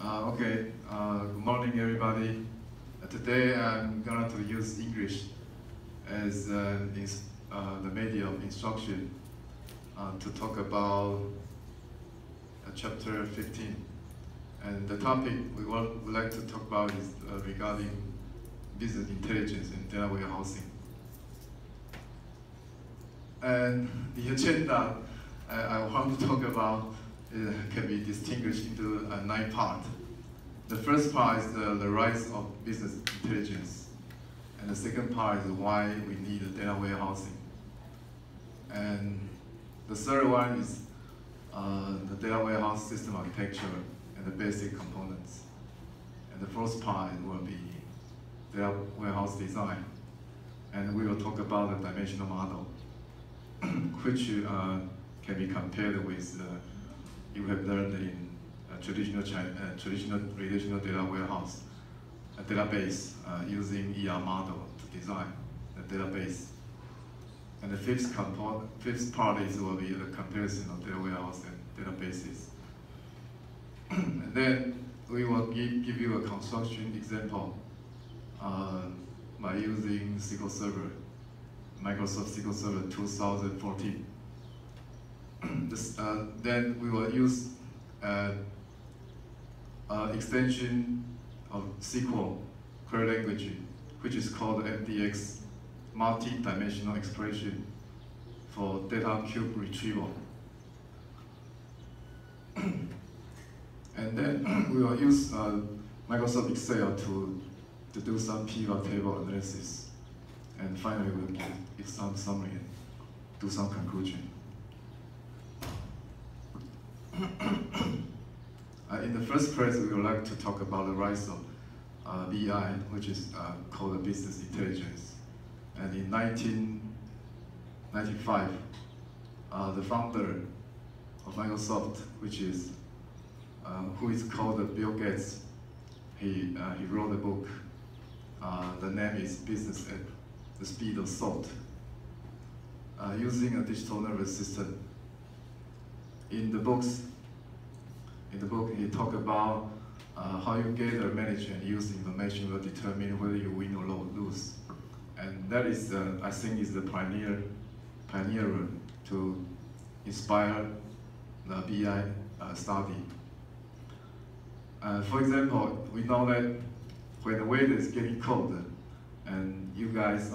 Good morning, everybody. Today I'm going to use English as the media of instruction to talk about chapter 15. And the topic we would like to talk about is regarding business intelligence and data warehousing. And the agenda I want to talk about can be distinguished into 9 parts. The first part is the rise of business intelligence. And the second part is why we need data warehousing. And the third one is the data warehouse system architecture and the basic components. And the fourth part will be data warehouse design. And we will talk about the dimensional model, which can be compared with you have learned in traditional relational data warehouse, a database using ER model to design the database. And the fifth part will be the comparison of data warehouse and databases. And then we will give you a construction example by using SQL Server, Microsoft SQL Server 2014. Then we will use extension of SQL query language, which is called MDX, multi-dimensional expression for data cube retrieval. And then we will use Microsoft Excel to do some pivot table analysis. And finally, we'll give some summary and do some conclusion. In the first place, we would like to talk about the rise of BI, which is called business intelligence. And in 1995, the founder of Microsoft, who is called Bill Gates, he wrote a book. The name is Business at the Speed of Thought, using a digital nervous system. In the book, he talked about how you gather, manage, and use information will determine whether you win or lose. And that is, I think, is the pioneer to inspire the BI study. For example, we know that when the weather is getting cold, and you guys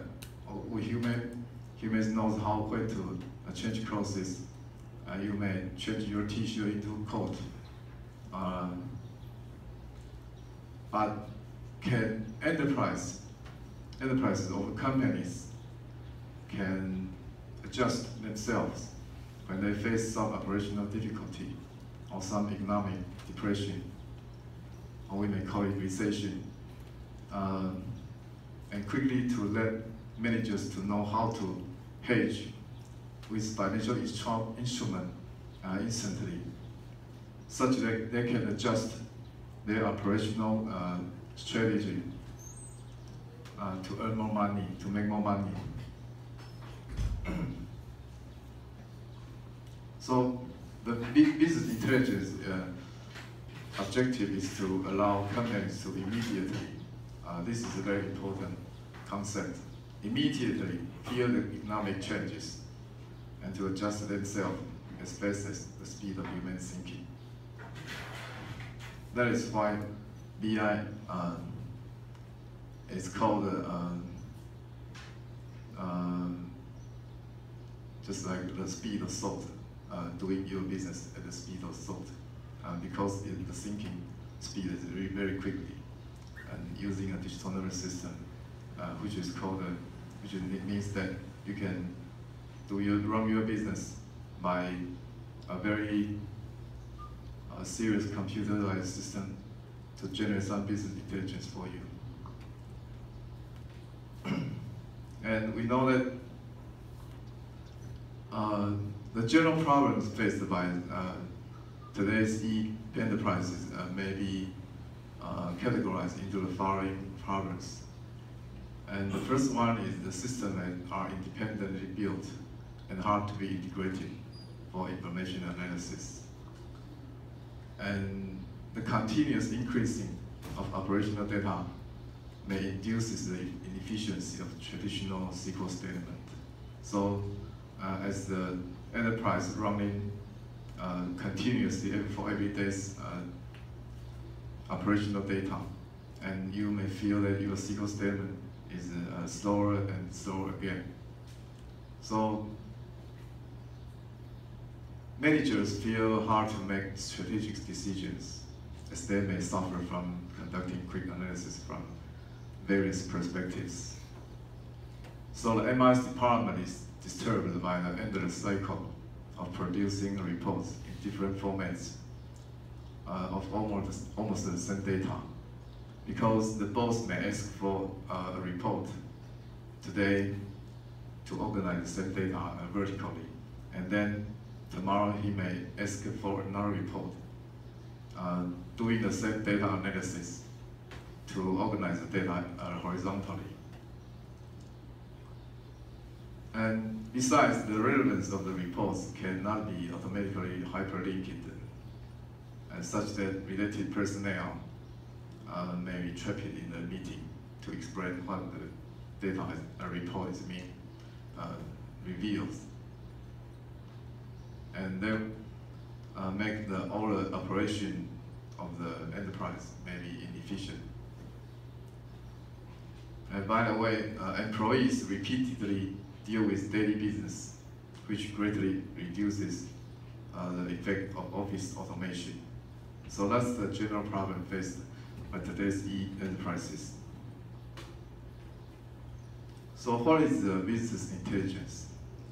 humans knows how when to change clothes. You may change your t-shirt into coat. But can enterprises or companies can adjust themselves when they face some operational difficulty or some economic depression, or we may call it recession, and quickly to let managers to know how to hedge with financial instrument instantly, such that they can adjust their operational strategy to earn more money, to make more money. So the business intelligence objective is to allow companies to immediately, this is a very important concept, immediately feel the economic changes and to adjust themselves as fast as the speed of human thinking. That is why BI is called just like the speed of thought, doing your business at the speed of thought, because the thinking speed is very, very quickly, and using a digital nervous system, which means that you can run your business by a very serious computerized system to generate some business intelligence for you. And we know that the general problems faced by today's enterprises may be categorized into the following problems. And the first one is the systems that are independently built and hard to be integrated for information analysis. And the continuous increasing of operational data may induce the inefficiency of traditional SQL statement. So as the enterprise running continuously for every day's operational data, and you may feel that your SQL statement is slower and slower again. So managers feel hard to make strategic decisions as they may suffer from conducting quick analysis from various perspectives. So the MIS department is disturbed by the endless cycle of producing reports in different formats of almost the same data, because the boss may ask for a report today to organize the same data vertically, and then tomorrow he may ask for another report doing the same data analysis to organize the data horizontally. And besides, the relevance of the reports cannot be automatically hyperlinked, and such that related personnel may be trapped in a meeting to explain what the data report is mean reveals, and then make the all the operation of the enterprise maybe inefficient. And by the way, employees repeatedly deal with daily business, which greatly reduces the effect of office automation. So that's the general problem faced by today's enterprises. So what is business intelligence?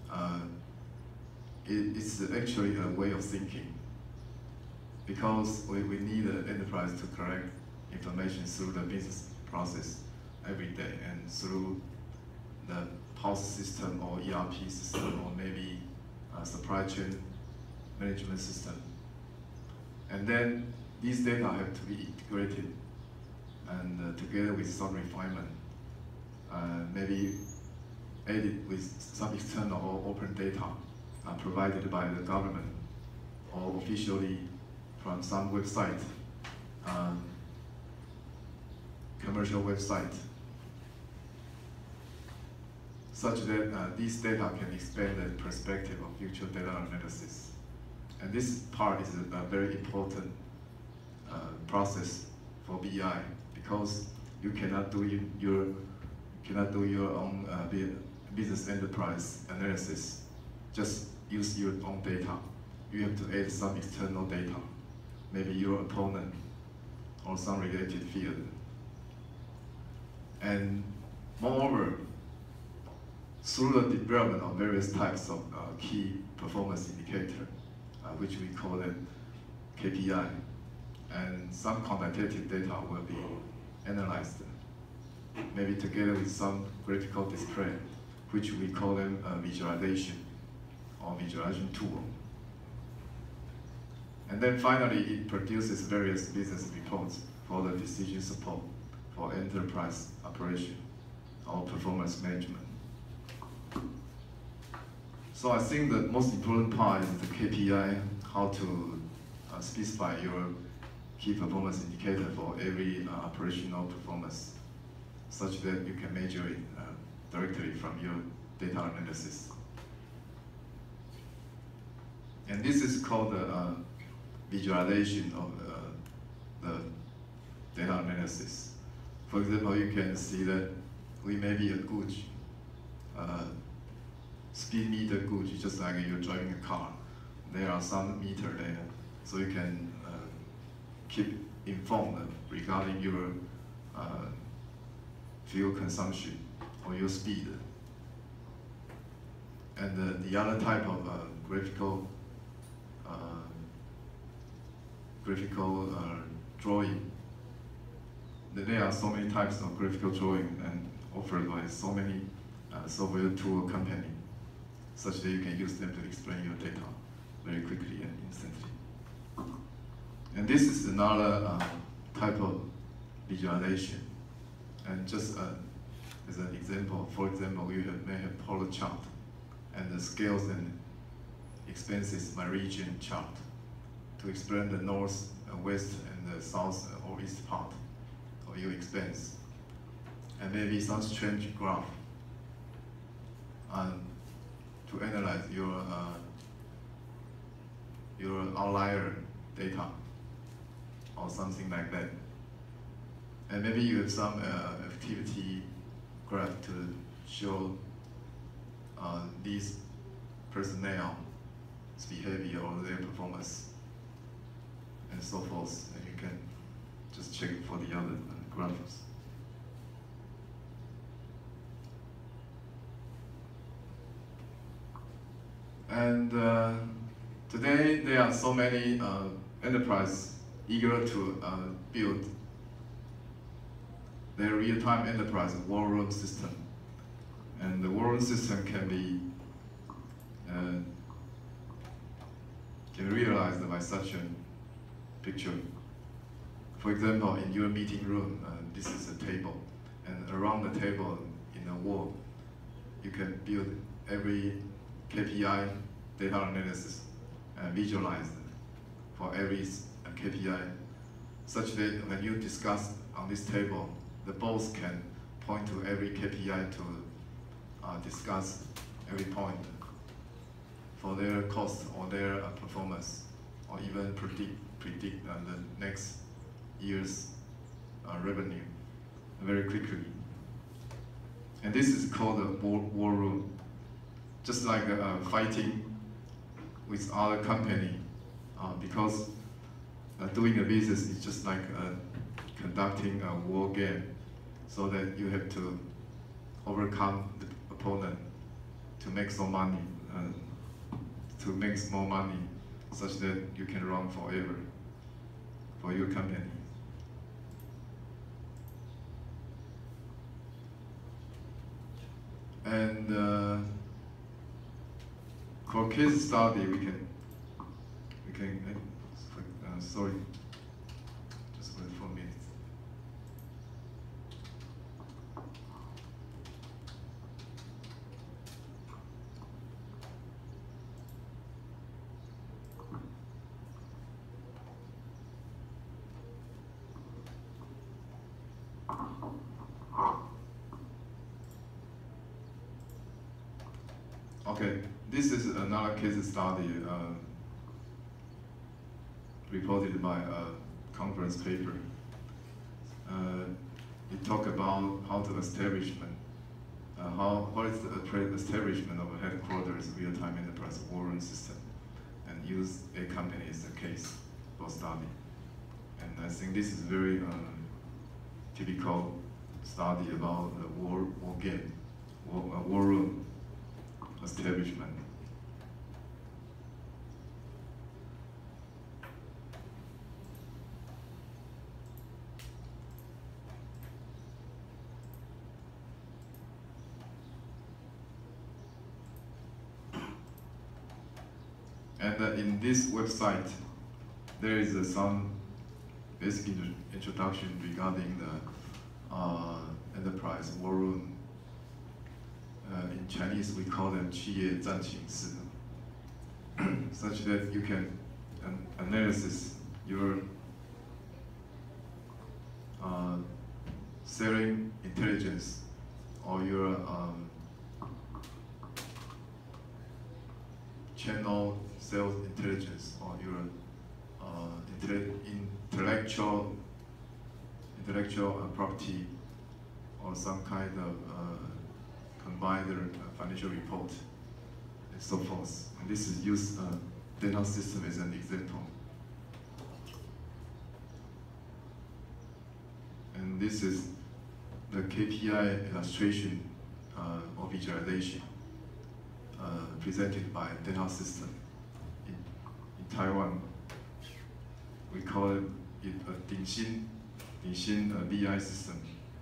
It's actually a way of thinking, because we need an enterprise to collect information through the business process every day and through the POS system or ERP system or maybe supply chain management system. And then these data have to be integrated and together with some refinement, maybe added with some external or open data provided by the government or officially from some website, commercial website, such that these data can expand the perspective of future data analysis. And this part is a very important process for BI, because you cannot do your own business enterprise analysis. Just use your own data. You have to add some external data, maybe your opponent or some related field. And moreover, through the development of various types of key performance indicator, which we call them KPI, and some quantitative data will be analyzed, maybe together with some graphical display, which we call them visualization or visualization tool. And then finally, it produces various business reports for the decision support for enterprise operation or performance management. So I think the most important part is the KPI, how to specify your key performance indicator for every operational performance, such that you can measure it directly from your data analysis. And this is called the visualization of the data analysis. For example, you can see that we may be a gauge, speed meter gauge, just like you're driving a car. There are some meter there, so you can keep informed regarding your fuel consumption or your speed. And the other type of graphical drawing. There are so many types of graphical drawing and offered by so many software tool company, such that you can use them to explain your data very quickly and instantly. And this is another type of visualization. And just as an example, for example, we may have Polo chart and the scales and expenses by region chart to explain the north, west, and the south or east part of your expense, and maybe some strange graph to analyze your outlier data or something like that. And maybe you have some activity graph to show these personnel's behavior or their performance and so forth. And you can just check for the other graphs. And today there are so many enterprises eager to build their real-time enterprise war room system. And the war room system can be realized by such a picture. For example, in your meeting room, this is a table, and around the table in the wall, you can build every KPI data analysis and visualize for every KPI, such that when you discuss on this table, the boss can point to every KPI to discuss every point for their cost or their performance, or even predict the next year's revenue very quickly. And this is called a war room. Just like fighting with other company, because doing a business is just like conducting a war game, so that you have to overcome the opponent to make some money, to make more money, such that you can run forever for your company. And for case study, we can sorry, just wait for a minute. Okay, this is another case study reported by a conference paper. It talks about how to establishment, what is the establishment of a headquarters real-time enterprise war room system, and use a company as a case for study. And I think this is very typical study about the war game, war room establishment. And in this website, there is some basic introduction regarding the enterprise war room. In Chinese, we call them 企业战情室, such that you can analyze your selling intelligence or your channel sales intelligence or your intellectual property or some kind of combined financial report and so forth. And this is used data system as an example. And this is the KPI illustration or visualization presented by data system in Taiwan. We call it a Dingxin BI system,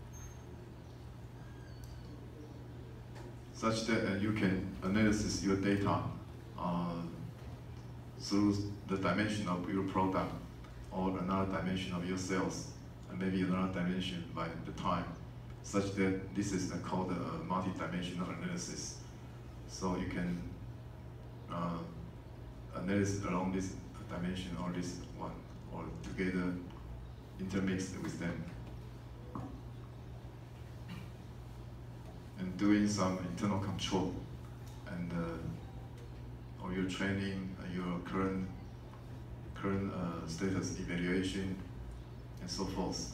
such that you can analyze your data through the dimension of your product or another dimension of your sales, and maybe another dimension by the time, such that this is called a multi-dimensional analysis. So you can analyze along this dimension or this one, or together intermixed with them. And doing some internal control and or your training, your current status evaluation, and so forth.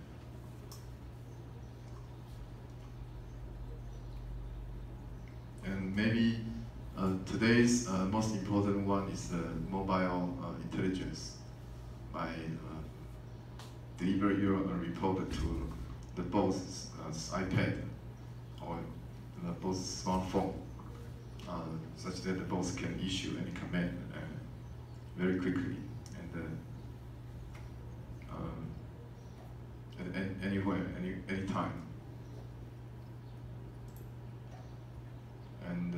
And maybe today's most important one is the mobile intelligence. By deliver your report to the boss's iPad or the boss's smartphone, such that the boss can issue any command very quickly and anywhere, anytime. And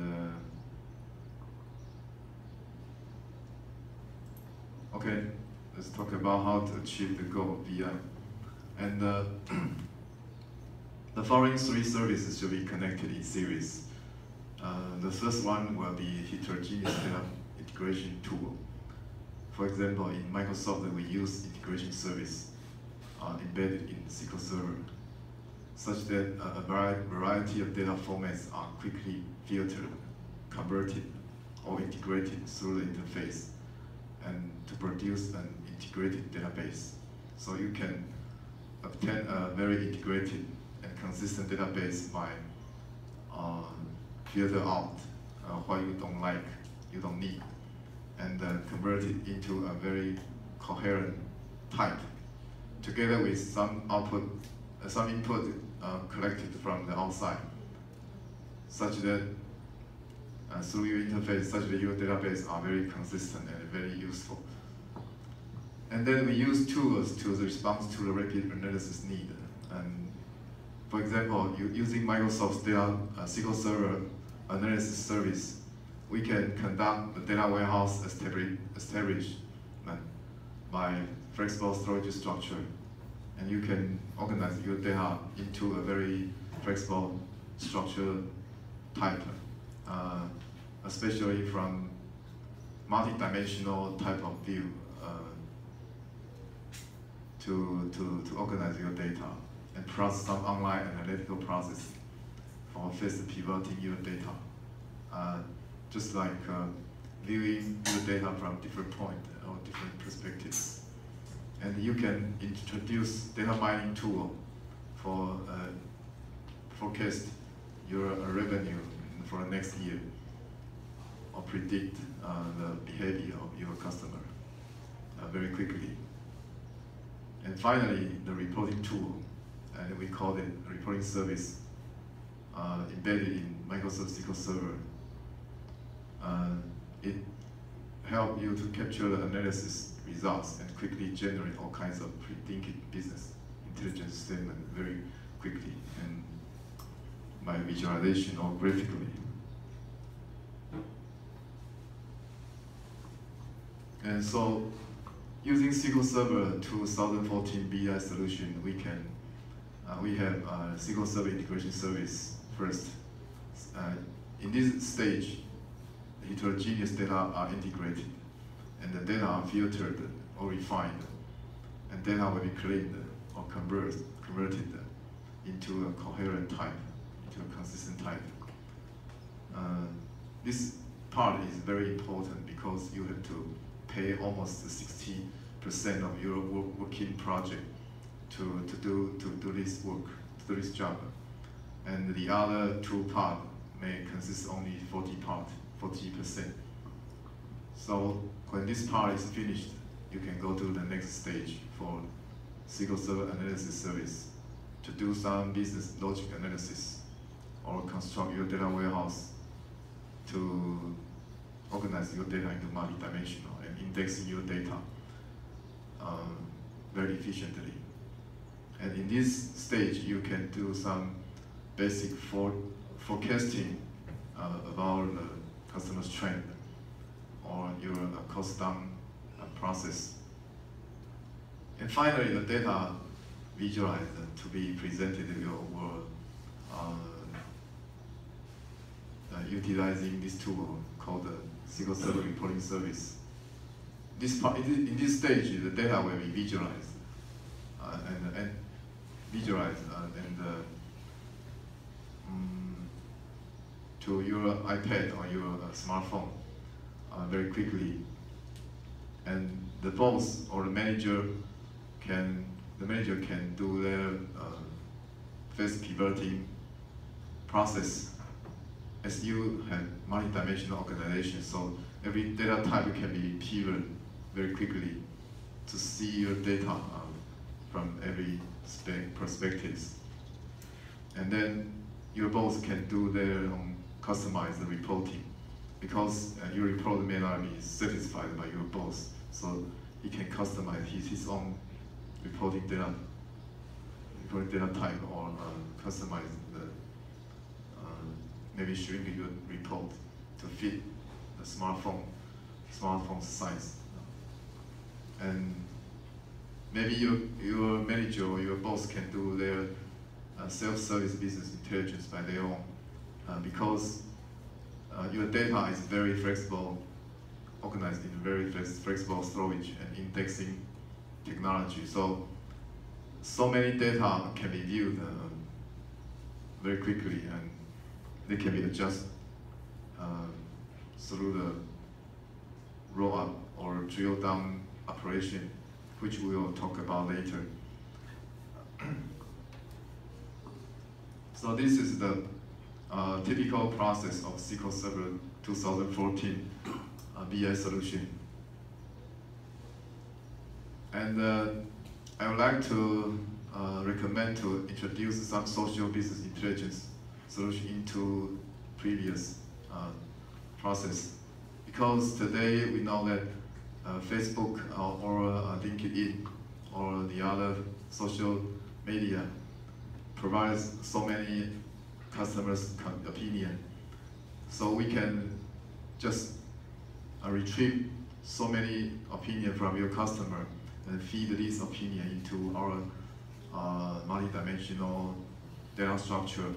okay, let's talk about how to achieve the goal of BI. And the following three services should be connected in series. The first one will be heterogeneous data integration tool. For example, in Microsoft, we use integration service embedded in SQL Server, such that a variety of data formats are quickly filtered, converted, or integrated through the interface, and to produce an integrated database. So you can obtain a very integrated and consistent database by filter out what you don't like, you don't need, and convert it into a very coherent type, together with some output, some input collected from the outside, such that through your interface, such that your database are very consistent and very useful. And then we use tools to respond to the rapid analysis need. And for example, using Microsoft's SQL Server analysis service, we can conduct the data warehouse establishment by flexible storage structure. And you can organize your data into a very flexible structure type, especially from multi-dimensional type of view to organize your data and process some online analytical process for fast pivoting your data. Just like viewing your data from different points or different perspectives. And you can introduce data mining tool for forecast your revenue for the next year, or predict the behavior of your customer very quickly. And finally, the reporting tool, and we call it reporting service, embedded in Microsoft SQL Server. It helps you to capture the analysis results and quickly generate all kinds of predictive business intelligence statement very quickly and by visualization or graphically. And so, using SQL Server 2014 BI solution, we have SQL Server integration service first. In this stage, heterogeneous data are integrated, and the data are filtered or refined, and data will be cleaned or converted into a coherent type, into a consistent type. This part is very important because you have to pay almost 60% of your working project to do this work, to do this job, and the other two parts may consist only 40%. So when this part is finished, you can go to the next stage for SQL Server analysis service to do some business logic analysis or construct your data warehouse to organize your data into multi-dimensional and indexing your data very efficiently. And in this stage, you can do some basic forecasting about the customer's trend or your cost down process. And finally, the data visualized to be presented in your world utilizing this tool called the SQL Server Reporting Service. in this stage, the data will be visualized and visualized to your iPad or your smartphone very quickly, and the boss or the manager can do their phase pivoting process. As you have multi-dimensional organization, so every data type can be pivoted very quickly to see your data from every perspectives. And then your boss can do their own customized reporting, because your report may not be satisfied by your boss, so he can customize his own reporting data type, or customize the maybe shrink your report to fit the smartphone size. And maybe your manager or your boss can do their self-service business intelligence by their own, because your data is very flexible, organized in very flexible storage and indexing technology. So many data can be viewed very quickly, and they can be adjusted through the roll up or drill down operation, which we will talk about later. So this is the typical process of SQL Server 2014 BI solution. And I would like to recommend to introduce some social business intelligence solution into previous process, because today we know that Facebook or LinkedIn or the other social media provides so many customers' opinion. So we can just retrieve so many opinion from your customer and feed this opinion into our multi-dimensional data structure,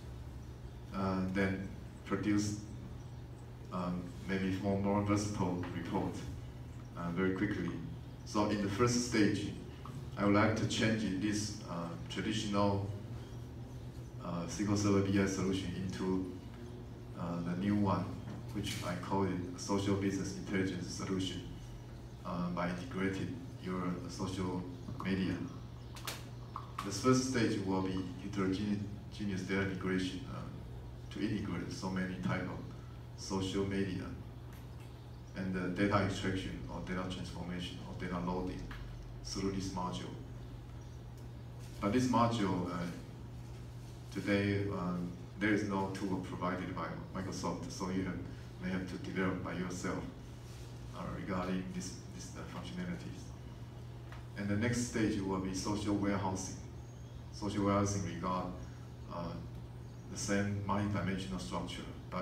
then produce maybe more versatile report very quickly. So in the first stage, I would like to change this traditional SQL Server BI solution into the new one, which I call it social business intelligence solution, by integrating your social media. The first stage will be heterogeneous data integration to integrate so many type of social media and data extraction or data transformation or data loading through this module. But this module, today, there is no tool provided by Microsoft, so you may have to develop by yourself regarding these functionalities. And the next stage will be social warehousing. Social warehousing regard the same multi-dimensional structure, but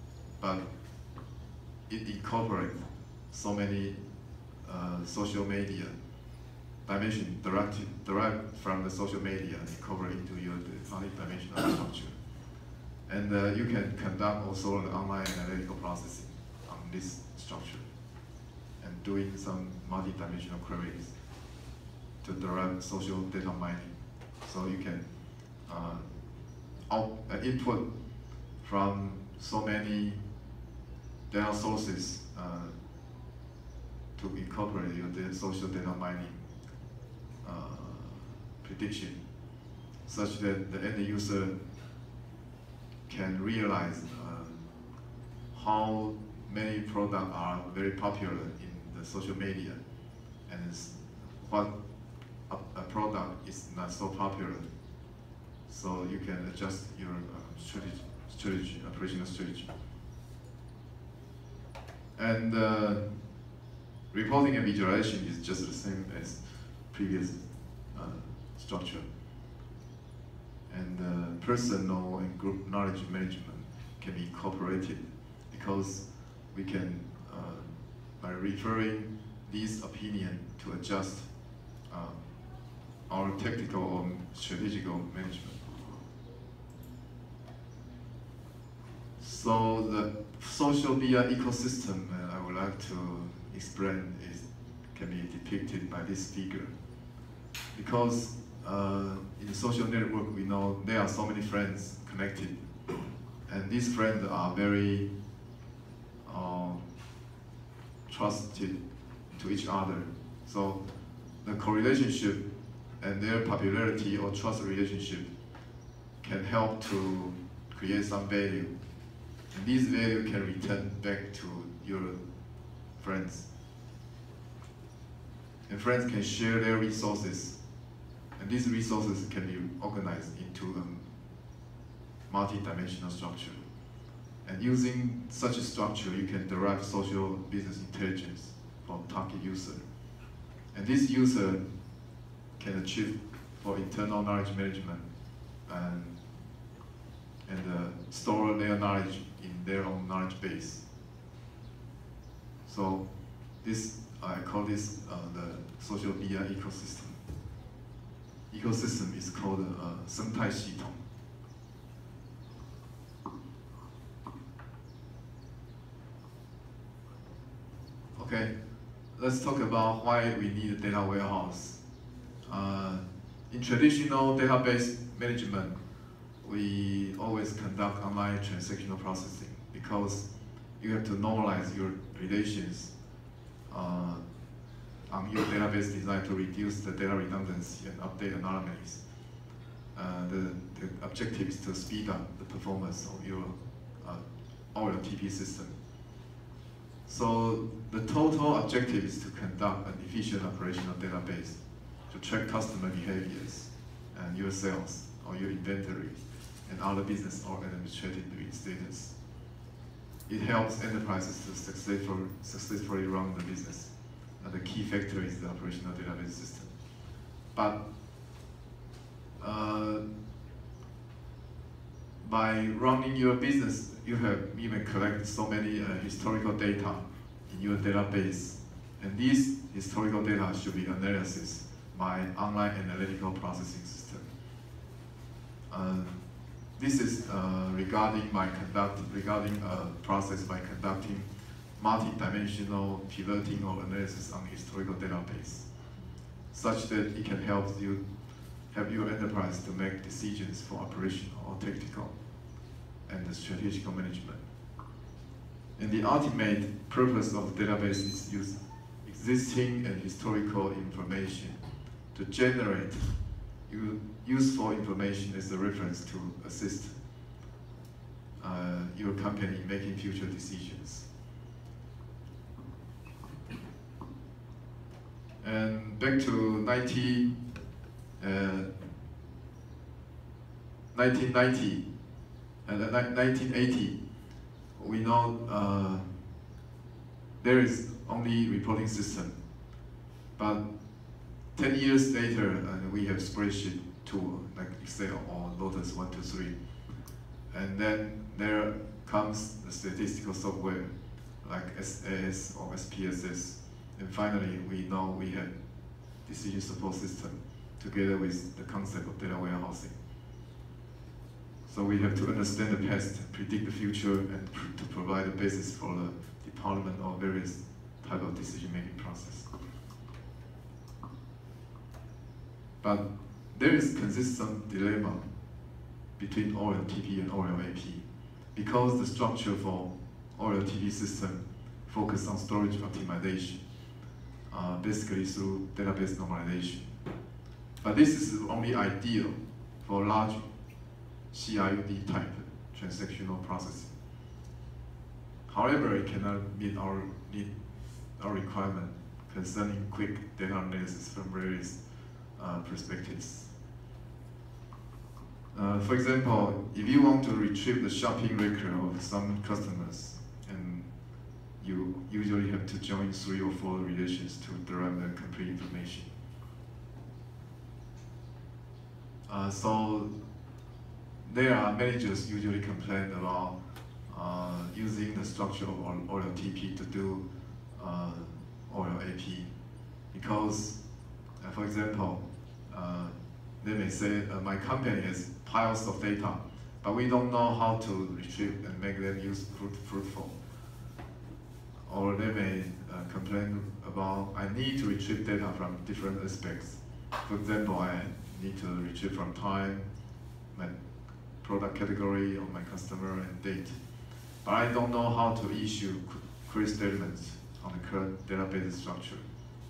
it incorporates so many social media dimension derived from the social media incorporated into your multi-dimensional structure. And you can conduct also the online analytical processing on this structure and doing some multi-dimensional queries to derive social data mining. So you can input from so many data sources to incorporate your social data mining prediction, such that the end user can realize how many products are very popular in the social media, and what a product is not so popular. So you can adjust your operational strategy. And reporting and visualization is just the same as previous structure. And personal and group knowledge management can be incorporated, because we can, by referring these opinion, to adjust our tactical or strategical management. So the social BI ecosystem, I would like to explain can be depicted by this figure. Because in social network, we know there are so many friends connected, and these friends are very trusted to each other. So the correlationship and their popularity or trust relationship can help to create some value. And this value can return back to your friends. And friends can share their resources. And these resources can be organized into a multi-dimensional structure. And using such a structure, you can derive social business intelligence from target user. And this user can achieve for internal knowledge management and store their knowledge in their own knowledge base. So this, I call this the social BI ecosystem. Ecosystem is called 生态系统. Okay, let's talk about why we need a data warehouse. In traditional database management, we always conduct online transactional processing because you have to normalize your relations on your database design to reduce the data redundancy and update anomalies. The objective is to speed up the performance of your OLTP system. So the total objective is to conduct an efficient operational database to track customer behaviors and your sales or your inventory and other business or administrative status. It helps enterprises to successfully run the business. And the key factor is the operational database system. But by running your business, you have even collected so many historical data in your database. And these historical data should be analyzed by online analytical processing system. This is regarding a process by conducting multi-dimensional pivoting or analysis on historical database, such that it can help your enterprise to make decisions for operational or tactical and strategic management. And the ultimate purpose of the database is use existing and historical information to generate useful information as a reference to assist your company making future decisions. And back to 1990 and 1980, we know there is only reporting system, but 10 years later, we have spreadsheet tool like Excel or Lotus 123, and then there comes the statistical software like SAS or SPSS, and finally we know we have decision support system together with the concept of data warehousing. So we have to understand the past, predict the future, and to provide a basis for the deployment of various type of decision-making process. But there is consistent dilemma between OLTP and OLAP because the structure for OLTP system focuses on storage optimization, basically through database normalization. But this is only ideal for large CIUD type transactional processing. However, it cannot meet our requirement concerning quick data analysis from various perspectives. For example, if you want to retrieve the shopping record of some customers, and you usually have to join 3 or 4 relations to derive the complete information. So there are managers usually complain about using the structure of OLTP to do OLAP because, for example, they may say, my company has piles of data, but we don't know how to retrieve and make them fruitful. or they may complain about I need to retrieve data from different aspects. For example, I need to retrieve from time, my product category, or my customer and date. But I don't know how to issue query statements on the current database structure.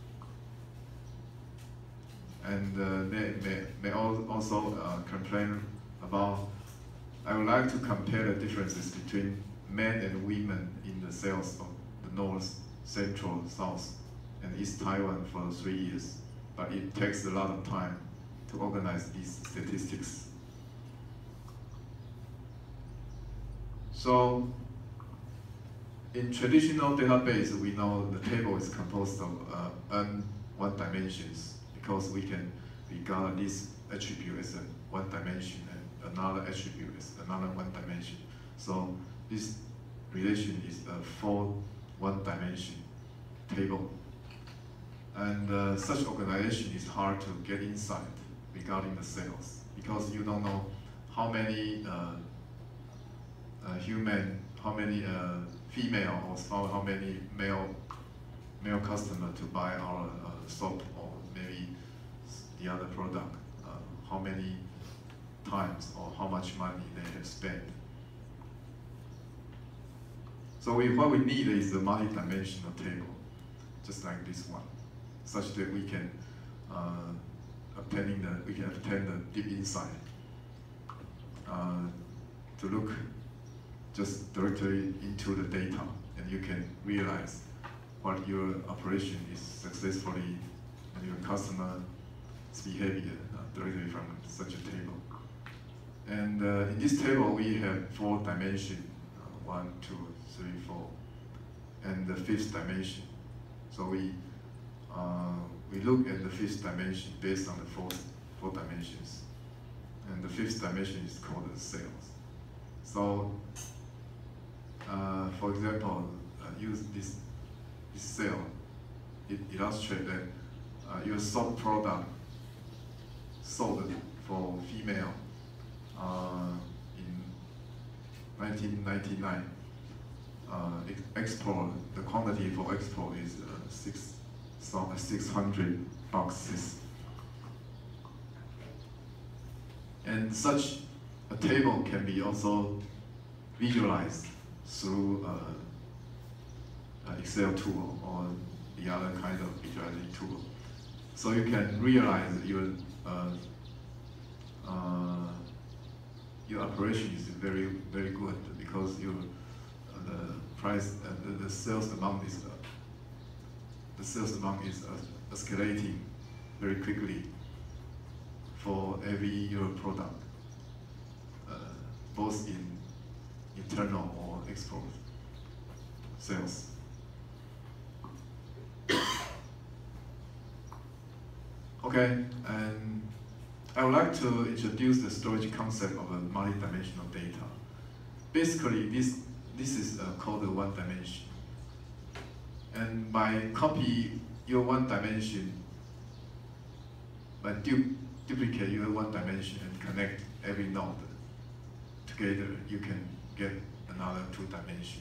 And they may also complain about, I would like to compare the differences between men and women in the sales of the North, Central, South, and East Taiwan for 3 years. But it takes a lot of time to organize these statistics. So, in traditional database, we know the table is composed of n1 dimensions because we can regard this attribute as a 1 dimension and another attribute as another 1 dimension. So this relation is a 4 1-dimension table. And such organization is hard to get insight regarding the sales because you don't know how many female or how many male customer to buy our soap or maybe the other product, how many times or how much money they have spent. So what we need is a multi-dimensional table, just like this one, such that we can obtain the deep insight to look just directly into the data, and you can realize what your operation is successfully and your customer's behavior directly from such a table. And in this table, we have 4 dimensions, 1, 2, 3, 4, and the 5th dimension. So we look at the 5th dimension based on the 4 dimensions. And the 5th dimension is called the sales. So, for example, use this cell. It illustrates that your soap product sold for female in 1999. The quantity for export is 600 boxes. And such a table can be also visualized through Excel tool or the other kind of visualizing tool. So you can realize your operation is very, very good because the sales amount is escalating very quickly for every your product, both in internal or export sales. Okay, and I would like to introduce the storage concept of a multi-dimensional data. Basically, this is called a 1 dimension. And by copy your 1 dimension, by duplicate your 1 dimension and connect every node together, you can get another 2 dimension.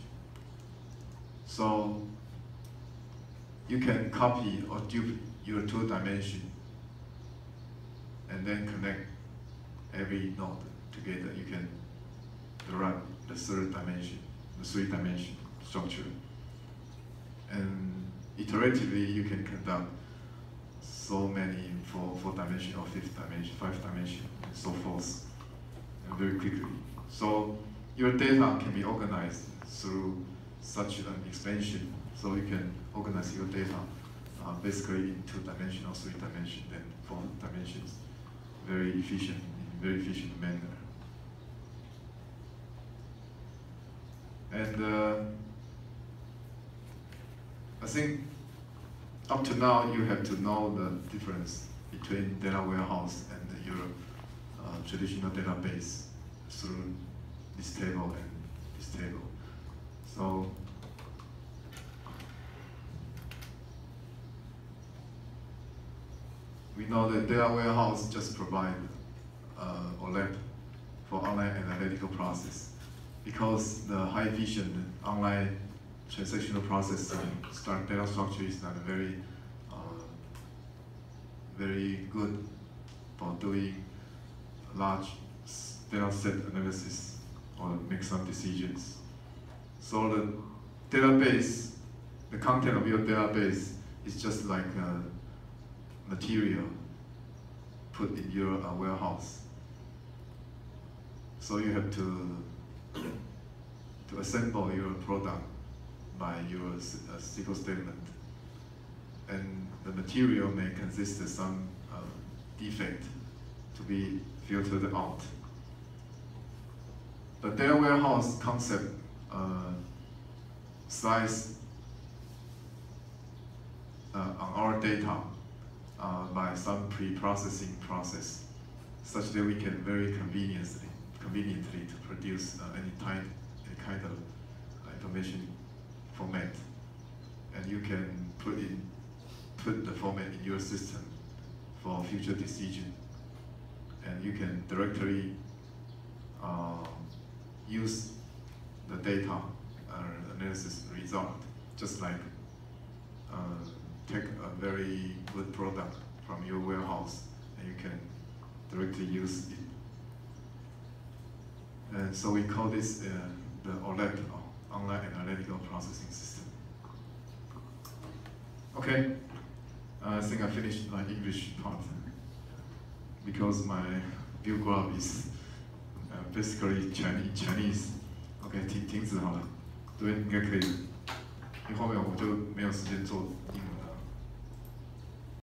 So you can copy or duplicate your 2 dimension and then connect every node together. You can derive the 3rd dimension, the 3-dimension structure. And iteratively, you can conduct so many 4 dimension or 5th dimension, 5th dimension, and so forth, and very quickly. So your data can be organized through such an expansion. So you can organize your data basically in 2-dimension or 3-dimension, then 4 dimensions, in very efficient manner. And I think up to now you have to know the difference between data warehouse and your traditional database through this table and this table. So we know that data warehouse just provide OLAP for online analytical process because the high vision online transactional processing, data structure is not very good for doing large data set analysis or make some decisions. So the database, the content of your database is just like a material put in your warehouse. So you have to assemble your product by your SQL statement. And the material may consist of some defect to be filtered out. The data warehouse concept slices on our data by some pre-processing process, such that we can very conveniently to produce any kind of information format, and you can put the format in your system for future decision, and you can directly use the data analysis result, just like take a very good product from your warehouse and you can directly use it. And so we call this the OLAP, Online Analytical Processing System. Okay, I think I finished my English part because my view graph is basically Chinese. OK， 停止好了，对，应该可以。因为后面我就没有时间做英文。